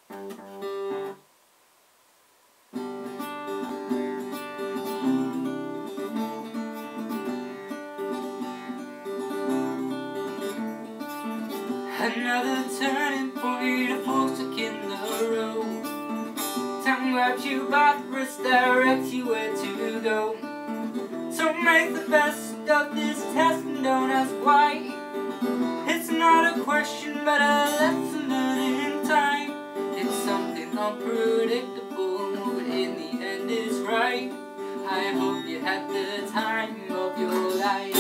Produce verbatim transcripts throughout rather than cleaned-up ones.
Another turning point, a fork in the road. Time grabs you by the wrist, directs you where to go. So make the best of this test and don't ask why. It's not a question but a lesson learned in time. It's something unpredictable, but in the end it's right. I hope you had the time of your life.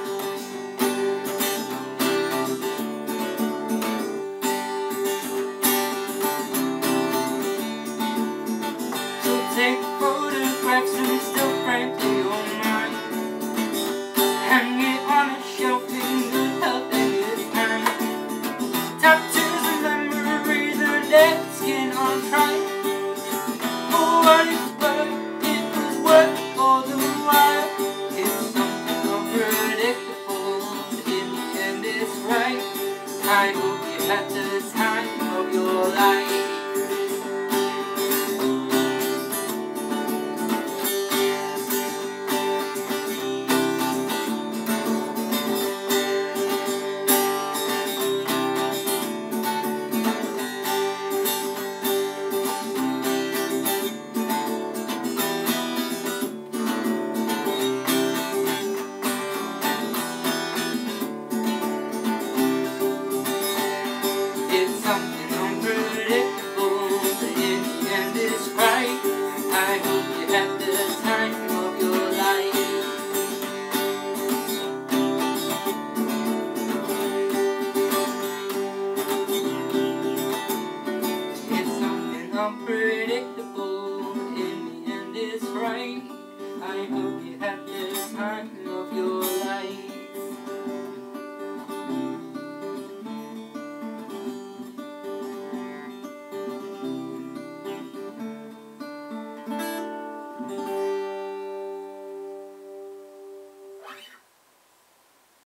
Take photographs and still frames in your mind. Hang it on a shelf in good health and good time. Tattoos and memories and dead skin on trial. For what it's worth, it was worth it all the while. It's something unpredictable, but in the end it's right. I hope you had the time of your life. It's something unpredictable, but in the end it's right. I hope you had the time of your life. It's something unpredictable, but in the end it's right. I hope you had the time of your life.